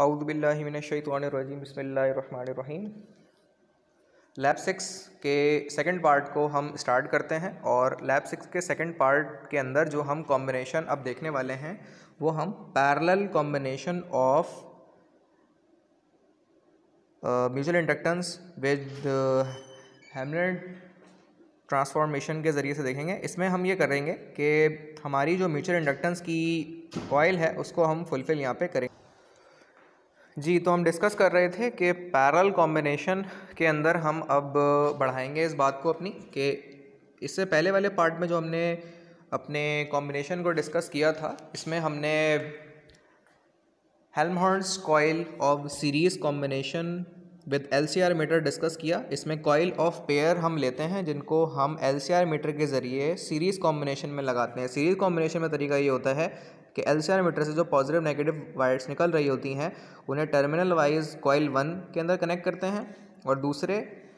औज़ु बिल्लाहि मिनश्शैतानिर्रजीम बिस्मिल्लाहिर्रहमानिर्रहीम। लैब 6 के सेकंड पार्ट को हम स्टार्ट करते हैं और लैब 6 के सेकंड पार्ट के अंदर जो हम कॉम्बिनेशन अब देखने वाले हैं वो हम parallel combination of mutual inductance with हेमलेट ट्रांसफॉर्मेशन के ज़रिए से देखेंगे। इसमें हम ये करेंगे कि हमारी जो म्यूचुअल इंडक्टेंस की कॉइल है उसको हम फुलफिल यहाँ पे करेंगे। जी, तो हम डिस्कस कर रहे थे कि पैरेलल कॉम्बिनेशन के अंदर हम अब बढ़ाएंगे इस बात को अपनी कि इससे पहले वाले पार्ट में जो हमने अपने कॉम्बिनेशन को डिस्कस किया था इसमें हमने Helmholtz coil of series combination with LCR meter discuss किया। इसमें कॉइल ऑफ पेयर हम लेते हैं जिनको हम LCR मीटर के ज़रिए सीरीज़ कॉम्बिनेशन में लगाते हैं। सीरीज़ कॉम्बिनेशन में तरीका ये होता है कि LCR मीटर से जो पॉजिटिव नेगेटिव वायर्स निकल रही होती हैं उन्हें टर्मिनल वाइज कॉइल 1 के अंदर कनेक्ट करते हैं और दूसरे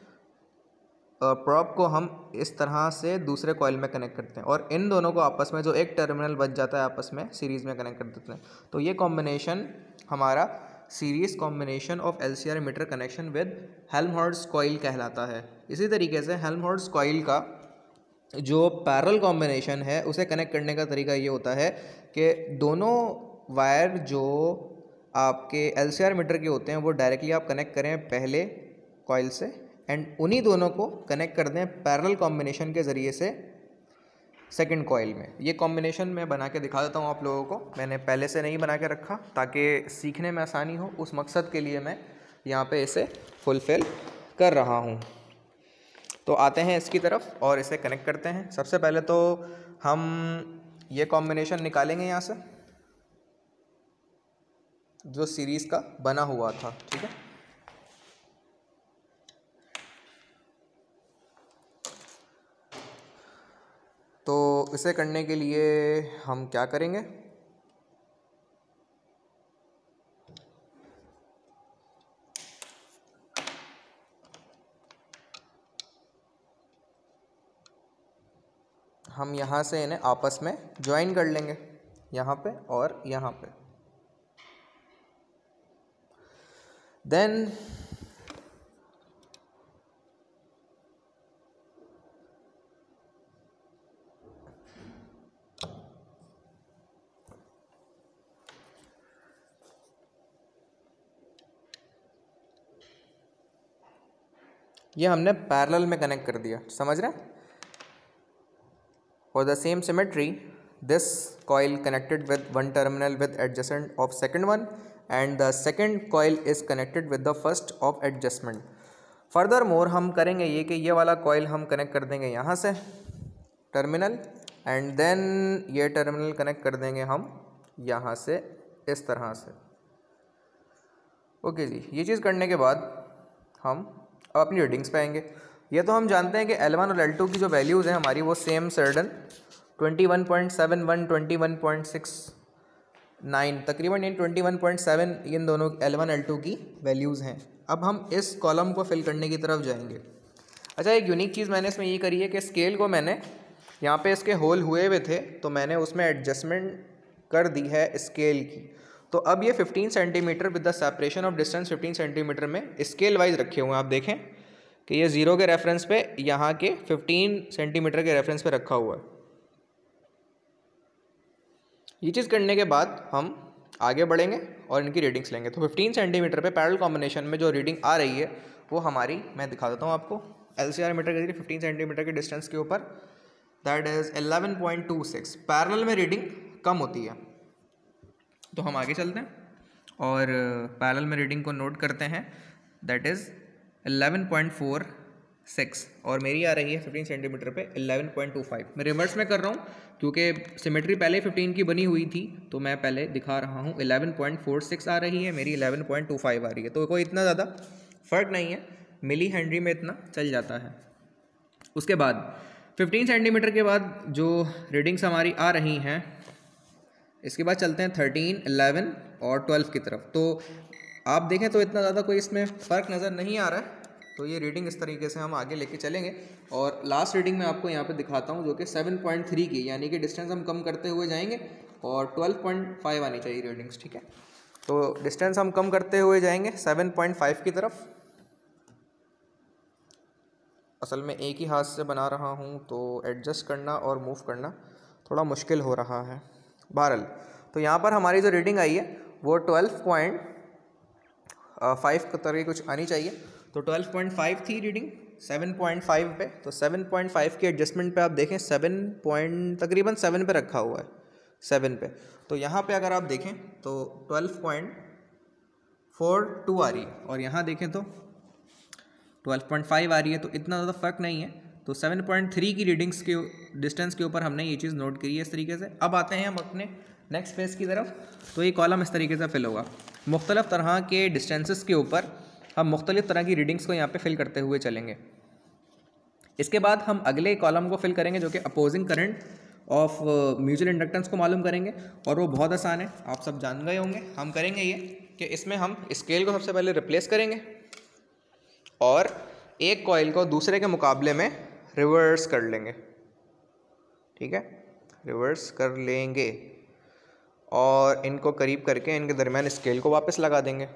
प्रॉप को हम इस तरह से दूसरे कॉइल में कनेक्ट करते हैं और इन दोनों को आपस में जो एक टर्मिनल बच जाता है आपस में सीरीज़ में कनेक्ट कर देते हैं। तो ये कॉम्बिनेशन हमारा series combination of LCR meter connection with Helmholtz coil कहलाता है। इसी तरीके से हेल्महोल्ट्ज़ कॉइल का जो पैरेलल कॉम्बिनेशन है उसे कनेक्ट करने का तरीका ये होता है कि दोनों वायर जो आपके LCR मीटर के होते हैं वो डायरेक्टली आप कनेक्ट करें पहले कॉइल से एंड उन्हीं दोनों को कनेक्ट कर दें पैरेलल कॉम्बिनेशन के ज़रिए से सेकंड कॉइल में। ये कॉम्बिनेशन मैं बना के दिखा देता हूँ आप लोगों को। मैंने पहले से नहीं बना के रखा ताकि सीखने में आसानी हो, उस मकसद के लिए मैं यहाँ पे इसे फुलफ़िल कर रहा हूँ। तो आते हैं इसकी तरफ और इसे कनेक्ट करते हैं। सबसे पहले तो हम ये कॉम्बिनेशन निकालेंगे यहाँ से जो सीरीज़ का बना हुआ था, ठीक है। तो इसे करने के लिए हम क्या करेंगे, हम यहाँ से इन्हें आपस में ज्वाइन कर लेंगे, यहाँ पे और यहाँ पे। देन ये हमने पैरेलल में कनेक्ट कर दिया, समझ रहे हैं। For the same symmetry this coil connected with one terminal with adjacent of second one and the second coil is connected with the first of adjustment. Furthermore हम करेंगे ये कि ये वाला कॉइल हम कनेक्ट कर देंगे यहाँ से टर्मिनल एंड देन ये टर्मिनल कनेक्ट कर देंगे हम यहाँ से इस तरह से। ओके जी, ये चीज़ करने के बाद हम अपनी रीडिंग्स पे आएंगे। ये तो हम जानते हैं कि L1 और L2 की जो वैल्यूज़ हैं हमारी वो सेम सर्डन 21.71 21.69 तकरीबन इन 21.7 इन दोनों L1 L2 की वैल्यूज़ हैं। अब हम इस कॉलम को फिल करने की तरफ जाएंगे। अच्छा, एक यूनिक चीज़ मैंने इसमें ये करी है कि स्केल को मैंने यहाँ पे इसके होल हुए हुए थे तो मैंने उसमें एडजस्टमेंट कर दी है स्केल की। तो अब ये 15 centimetre with the separation of distance 15 centimetre में स्केल वाइज रखे हुए हैं। आप देखें कि ये 0 के रेफरेंस पे यहाँ के 15 सेंटीमीटर के रेफरेंस पे रखा हुआ है। ये चीज़ करने के बाद हम आगे बढ़ेंगे और इनकी रीडिंग्स लेंगे। तो 15 सेंटीमीटर पे पैरेलल कॉम्बिनेशन में जो रीडिंग आ रही है वो हमारी, मैं दिखा देता हूँ आपको, LCR मीटर के जरिए 15 सेंटीमीटर के डिस्टेंस के ऊपर दैट इज़ 11.26। पैरेलल में रीडिंग कम होती है तो हम आगे चलते हैं और पैरेलल में रीडिंग को नोट करते हैं दैट इज़ 11.46 और मेरी आ रही है 15 सेंटीमीटर पे 11.25। मैं रिवर्स में कर रहा हूँ क्योंकि सिमेट्री पहले 15 की बनी हुई थी तो मैं पहले दिखा रहा हूँ 11.46 आ रही है, मेरी 11.25 आ रही है। तो कोई इतना ज़्यादा फ़र्क नहीं है, मिली हेनरी में इतना चल जाता है। उसके बाद 15 सेंटीमीटर के बाद जो रीडिंग्स हमारी आ रही हैं इसके बाद चलते हैं 13, 11 और 12 की तरफ। तो आप देखें तो इतना ज़्यादा कोई इसमें फ़र्क नज़र नहीं आ रहा है। तो ये रीडिंग इस तरीके से हम आगे लेके चलेंगे और लास्ट रीडिंग मैं आपको यहाँ पे दिखाता हूँ जो कि 7.3 की, यानी कि डिस्टेंस हम कम करते हुए जाएंगे और 12.5 आनी चाहिए रीडिंग्स, ठीक है। तो डिस्टेंस हम कम करते हुए जाएंगे 7.5 की तरफ। असल में एक ही हाथ से बना रहा हूँ तो एडजस्ट करना और मूव करना थोड़ा मुश्किल हो रहा है। बहरहाल तो यहाँ पर हमारी जो रीडिंग आई है वो 12.5 की तरह कुछ आनी चाहिए। तो 12.5 थी रीडिंग 7.5 पे। तो 7.5 की एडजस्टमेंट पे आप देखें तकरीबन 7 पे रखा हुआ है, 7 पे। तो यहाँ पे अगर आप देखें तो 12.42 आ रही है और यहाँ देखें तो 12.5 आ रही है। तो इतना ज़्यादा फ़र्क नहीं है। तो 7.3 की रीडिंग्स के डिस्टेंस के ऊपर हमने ये चीज़ नोट करी है इस तरीके से। अब आते हैं हम अपने नेक्स्ट फेज़ की तरफ। तो ये कॉलम इस तरीके से फिल होगा। मुख्तलिफ़ तरह के डिस्टेंसेस के ऊपर हम मुख्तलिफ़ तरह की रीडिंग्स को यहाँ पे फिल करते हुए चलेंगे। इसके बाद हम अगले कॉलम को फिल करेंगे जो कि opposing current of mutual inductance को मालूम करेंगे और वो बहुत आसान है, आप सब जान गए होंगे। हम करेंगे ये कि इसमें हम स्केल को सबसे पहले रिप्लेस करेंगे और एक कॉइल को दूसरे के मुकाबले में रिवर्स कर लेंगे। ठीक है, रिवर्स कर लेंगे और इनको करीब करके इनके दरमियान स्केल को वापस लगा देंगे।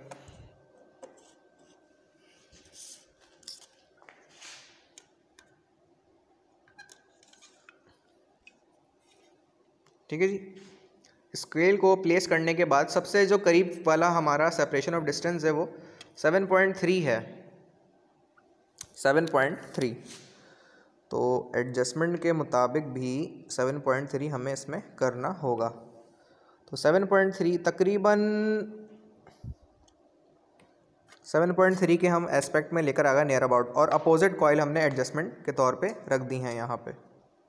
ठीक है जी। स्केल को प्लेस करने के बाद सबसे जो करीब वाला हमारा सेपरेशन ऑफ डिस्टेंस है वो 7.3 है, 7.3। तो एडजस्टमेंट के मुताबिक भी 7.3 हमें इसमें करना होगा। तो 7.3 तकरीबन 7.3 के हम एस्पेक्ट में लेकर आ गए नियर अबाउट, और अपोजिट कॉइल हमने एडजस्टमेंट के तौर पे रख दी हैं यहाँ पे।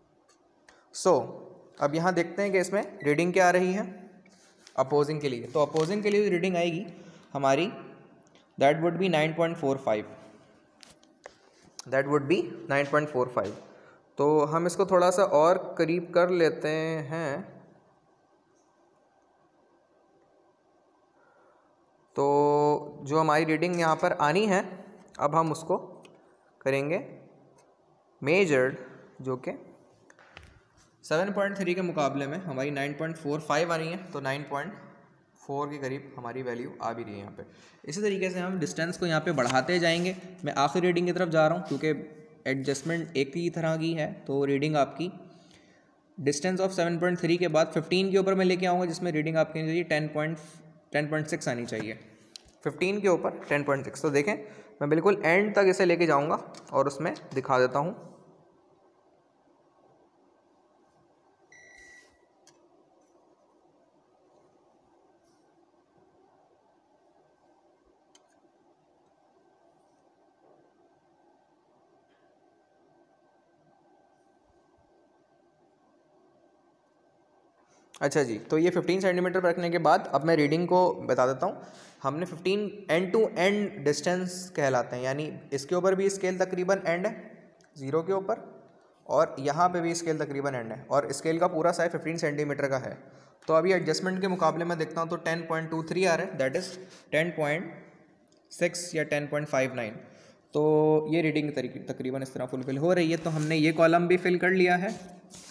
अब यहाँ देखते हैं कि इसमें रीडिंग क्या आ रही है अपोजिंग के लिए। तो अपोजिंग के लिए रीडिंग आएगी हमारी that would be 9.45, that would be 9.45। तो हम इसको थोड़ा सा और करीब कर लेते हैं। तो जो हमारी रीडिंग यहाँ पर आनी है अब हम उसको करेंगे मेजर्ड, जो कि 7.3 के मुकाबले में हमारी 9.45 आ रही है। तो 9.4 के करीब हमारी वैल्यू आ भी रही है यहाँ पे। इसी तरीके से हम डिस्टेंस को यहाँ पे बढ़ाते जाएंगे। मैं आखिरी रीडिंग की तरफ जा रहा हूँ क्योंकि एडजस्टमेंट एक ही तरह की है। तो रीडिंग आपकी डिस्टेंस ऑफ 7.3 के बाद 15 के ऊपर मैं लेके आऊँगा, जिसमें रीडिंग आपकी चाहिए 10.6 आनी चाहिए। 15 के ऊपर 10.6। तो देखें मैं बिल्कुल एंड तक इसे लेके जाऊँगा और उसमें दिखा देता हूँ। अच्छा जी, तो ये 15 सेंटीमीटर पर रखने के बाद अब मैं रीडिंग को बता देता हूँ। हमने 15 एंड टू एंड डिस्टेंस कहलाते हैं, यानी इसके ऊपर भी स्केल तकरीबन एंड है 0 के ऊपर, और यहाँ पे भी स्केल तकरीबन एंड है, और स्केल का पूरा साइज 15 सेंटीमीटर का है। तो अभी एडजस्टमेंट के मुकाबले में देखता हूँ तो 10.23 आ रहा है, दैट इज़ 10.6 या 10.59। तो ये रीडिंग तकरीबन इस तरह फुलफिल हो रही है। तो हमने ये कॉलम भी फिल कर लिया है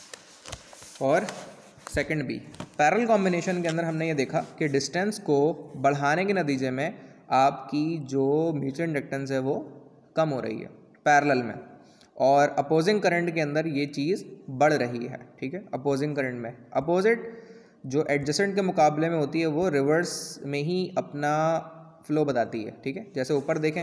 और सेकंड भी। पैरेलल कॉम्बिनेशन के अंदर हमने ये देखा कि डिस्टेंस को बढ़ाने के नतीजे में आपकी जो म्यूचुअल इंडक्टेंस है वो कम हो रही है पैरेलल में, और अपोजिंग करंट के अंदर ये चीज़ बढ़ रही है। ठीक है, अपोजिंग करंट में अपोजिट जो एडजेसेंट के मुकाबले में होती है वो रिवर्स में ही अपना फ्लो बताती है। ठीक है, जैसे ऊपर देखें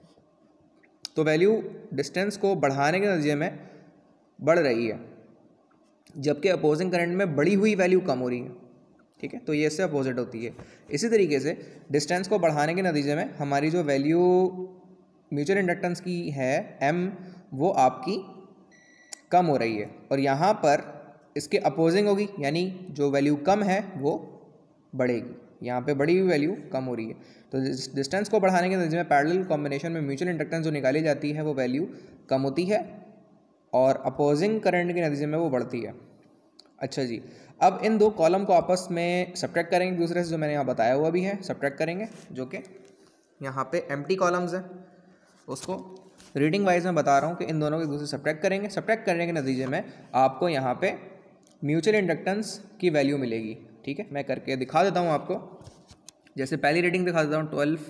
तो वैल्यू डिस्टेंस को बढ़ाने के नतीजे में बढ़ रही है, जबकि अपोजिंग करंट में बढ़ी हुई वैल्यू कम हो रही है। ठीक है, तो ये इससे अपोजिट होती है। इसी तरीके से डिस्टेंस को बढ़ाने के नतीजे में हमारी जो वैल्यू म्यूचुअल इंडक्टेंस की है m, वो आपकी कम हो रही है, और यहाँ पर इसके अपोजिंग होगी, यानी जो वैल्यू कम है वो बढ़ेगी। यहाँ पे बढ़ी हुई वैल्यू कम हो रही है। तो डिस्टेंस को बढ़ाने के नतीजे में पैरेलल कॉम्बिनेशन में म्यूचुअल इंडक्टेंस जो निकाली जाती है वो वैल्यू कम होती है, और अपोजिंग करंट के नतीजे में वो बढ़ती है। अच्छा जी, अब इन दो कॉलम को आपस में सब्ट्रैक्ट करेंगे दूसरे से, जो मैंने यहाँ बताया हुआ भी है सब्ट्रैक्ट करेंगे, जो कि यहाँ पे एम्प्टी कॉलम्स हैं। उसको रीडिंग वाइज मैं बता रहा हूँ कि इन दोनों को एक दूसरे से सब्ट्रैक्ट करेंगे। सब्ट्रैक्ट करने के नतीजे में आपको यहाँ पे म्यूचुअल इंडक्टेंस की वैल्यू मिलेगी। ठीक है, मैं करके दिखा देता हूँ आपको। जैसे पहली रीडिंग दिखा देता हूँ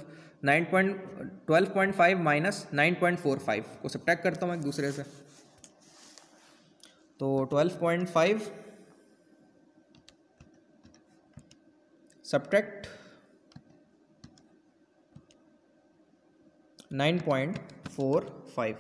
12.5 माइनस 9.45 को सब्ट्रैक्ट करता हूँ एक दूसरे से। तो 12.5 सब्ट्रैक्ट 9.45,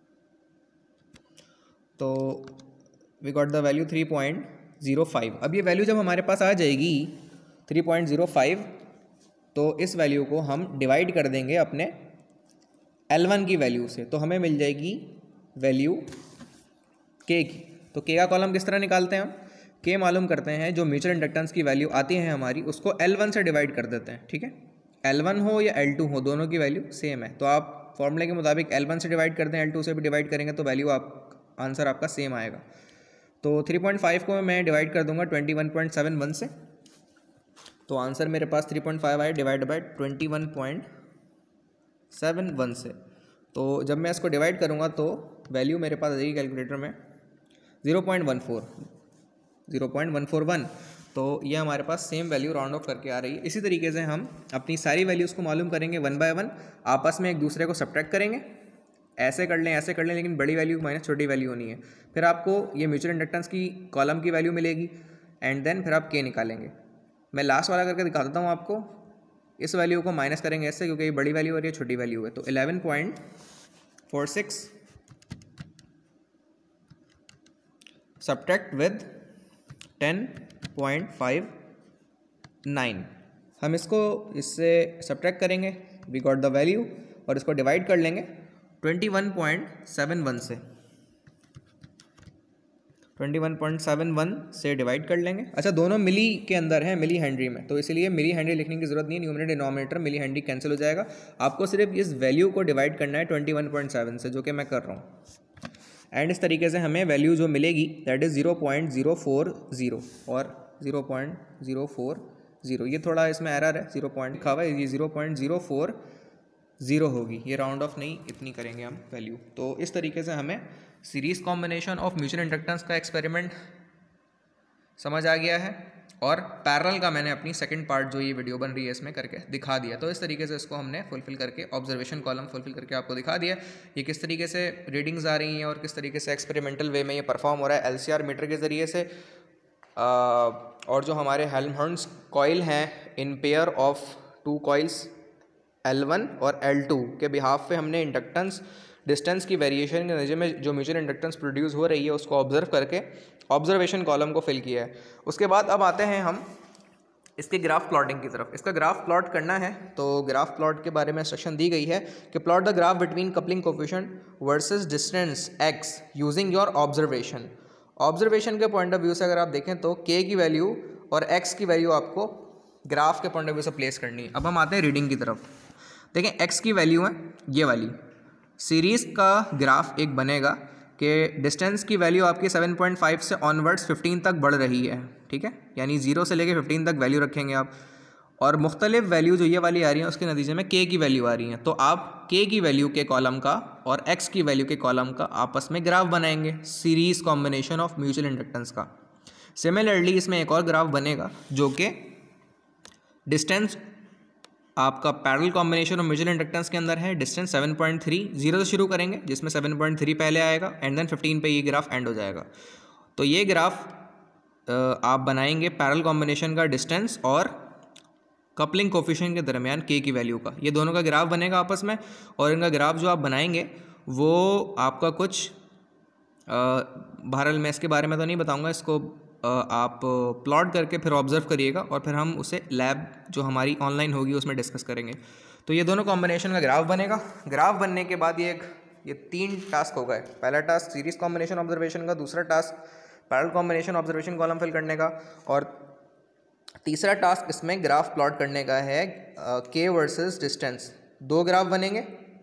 तो वी गॉट द वैल्यू 3.05। अब ये वैल्यू जब हमारे पास आ जाएगी 3.05, तो इस वैल्यू को हम डिवाइड कर देंगे अपने L1 की वैल्यू से, तो हमें मिल जाएगी वैल्यू K की। तो K का कॉलम किस तरह निकालते हैं हम? K मालूम करते हैं, जो म्यूचुअल इंडक्टेंस की वैल्यू आती है हमारी उसको L1 से डिवाइड कर देते हैं, ठीक है। L1 हो या L2 हो, दोनों की वैल्यू सेम है, तो आप फॉर्मूले के मुताबिक L1 से डिवाइड कर दें, L2 से भी डिवाइड करेंगे तो वैल्यू आंसर आपका सेम आएगा। तो 3.5 को मैं डिवाइड कर दूंगा 21.71 से, तो आंसर मेरे पास 3.5 आए डिवाइड बाय 21.71 से। तो जब मैं इसको डिवाइड करूंगा तो वैल्यू मेरे पास आ जाएगी कैलकुलेटर में 0.141। तो ये हमारे पास सेम वैल्यू राउंड ऑफ करके आ रही है। इसी तरीके से हम अपनी सारी वैल्यूज़ को मालूम करेंगे 1 बाय 1, आपस में एक दूसरे को सब्ट्रैक्ट करेंगे, ऐसे कर लें, लेकिन बड़ी वैल्यू माइनस छोटी वैल्यू होनी है। फिर आपको ये म्यूचुअल इंडक्टेंस की कॉलम की वैल्यू मिलेगी एंड देन फिर आप K निकालेंगे। मैं लास्ट वाला करके दिखा देता हूँ आपको। इस वैल्यू को माइनस करेंगे ऐसे, क्योंकि ये बड़ी वैल्यू और ये छोटी वैल्यू है। तो 11.46 सब्ट्रैक्ट विद 10.59, हम इसको इससे सब्ट्रैक्ट करेंगे, वी गॉट द वैल्यू, और इसको डिवाइड कर लेंगे 21.71 से, 21.71 से डिवाइड कर लेंगे। अच्छा, दोनों मिली के अंदर है, मिली हेनरी में, तो इसलिए मिली हेनरी लिखने की जरूरत नहीं है, numerator denominator millihenry cancel हो जाएगा। आपको सिर्फ इस वैल्यू को डिवाइड करना है 21.7 से, जो कि मैं कर रहा हूँ। एंड इस तरीके से हमें वैल्यू जो मिलेगी दैट इज़ 0.040 और 0.040, ये थोड़ा इसमें एरर है, 0 पॉइंट लिखा हुआ है, ये 0.040 होगी, ये राउंड ऑफ नहीं इतनी करेंगे हम वैल्यू। तो इस तरीके से हमें series combination of mutual inductance का एक्सपेरिमेंट समझ आ गया है, और पैरेलल का मैंने अपनी सेकंड पार्ट जो ये वीडियो बन रही है इसमें करके दिखा दिया। तो इस तरीके से इसको हमने फुलफिल करके, ऑब्जर्वेशन कॉलम फुलफिल करके आपको दिखा दिया ये किस तरीके से रीडिंग्स आ रही हैं और किस तरीके से एक्सपेरिमेंटल वे में ये परफॉर्म हो रहा है LCR मीटर के ज़रिए से। और जो हमारे हेल्महोल्ट्ज़ कॉइल हैं in pair of 2 coils L1 और L2 के बिहाफ पे हमने इंडक्टेंस डिस्टेंस की वेरिएशन के नतीजे में जो म्यूचुअल इंडक्टेंस प्रोड्यूस हो रही है उसको ऑब्जर्व करके ऑब्जर्वेशन कॉलम को फिल किया है। उसके बाद अब आते हैं हम इसके ग्राफ प्लॉटिंग की तरफ। इसका ग्राफ प्लॉट करना है तो ग्राफ प्लॉट के बारे में इंस्ट्रक्शन दी गई है कि plot the graph between coupling coefficient versus distance x using your observation. Observation के पॉइंट ऑफ व्यू से अगर आप देखें तो k की वैल्यू और x की वैल्यू आपको ग्राफ के पॉइंट ऑफ व्यू से प्लेस करनी है। अब हम आते हैं रीडिंग की तरफ। देखें x की वैल्यू है ये वाली, सीरीज़ का ग्राफ एक बनेगा कि डिस्टेंस की वैल्यू आपकी 7.5 से ऑनवर्ड्स 15 तक बढ़ रही है, ठीक है, यानी 0 से लेकर 15 तक वैल्यू रखेंगे आप, और मुख्तलिफ वैल्यू जो ये वाली आ रही है उसके नतीजे में k की वैल्यू आ रही है। तो आप k की वैल्यू के कॉलम का और x की वैल्यू के कॉलम का आपस में ग्राफ बनाएंगे, series combination of mutual inductance का। सिमिलरली इसमें एक और ग्राफ बनेगा जो कि डिस्टेंस आपका पैरेलल कॉम्बिनेशन और म्यूचुअल इंडक्टेंस के अंदर है। डिस्टेंस 7.3 0 से शुरू करेंगे जिसमें 7.3 पहले आएगा एंड देन 15 पे ये ग्राफ एंड हो जाएगा। तो ये ग्राफ आप बनाएंगे पैरेलल कॉम्बिनेशन का डिस्टेंस और कपलिंग कोफिशिएंट के दरमियान k की वैल्यू का, ये दोनों का ग्राफ बनेगा आपस में। और इनका ग्राफ जो आप बनाएंगे वो आपका कुछ बहरहाल मैं इसके बारे में तो नहीं बताऊँगा, इसको आप प्लॉट करके फिर ऑब्जर्व करिएगा और फिर हम उसे लैब जो हमारी ऑनलाइन होगी उसमें डिस्कस करेंगे। तो ये दोनों कॉम्बिनेशन का ग्राफ बनेगा। ग्राफ बनने के बाद ये 3 टास्क हो गए। पहला टास्क सीरीज कॉम्बिनेशन ऑब्जर्वेशन का, दूसरा task parallel combination observation column fill करने का, और तीसरा टास्क इसमें ग्राफ प्लॉट करने का है k वर्सेस डिस्टेंस। 2 ग्राफ बनेंगे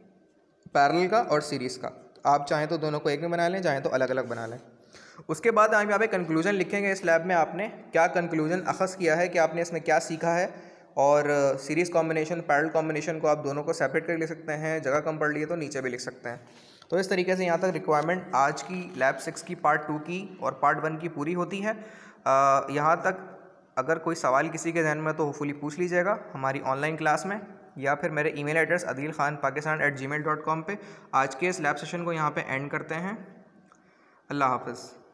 पैरेलल का और सीरीज़ का। आप चाहें तो दोनों को एक में बना लें, चाहें तो अलग अलग बना लें। उसके बाद हम यहाँ पे कंक्लूजन लिखेंगे इस लैब में आपने क्या कंक्लूजन अखज़ किया है कि आपने इसमें क्या सीखा है। और सीरीज़ कॉम्बिनेशन पैरेलल कॉम्बिनेशन को आप दोनों को सेपरेट कर लिख सकते हैं, जगह कम पड़ लिए तो नीचे भी लिख सकते हैं। तो इस तरीके से यहाँ तक रिक्वायरमेंट आज की लैब 6 की पार्ट 2 की और पार्ट 1 की पूरी होती है। यहाँ तक अगर कोई सवाल किसी के ध्यान में तो होपफुली पूछ लीजिएगा हमारी ऑनलाइन क्लास में, या फिर मेरे ईमेल एड्रेस adilkhanpakistan@gmail.com पे। आज के इस लैब सेशन को यहाँ पे एंड करते हैं। अल्लाह हाफ़िज़।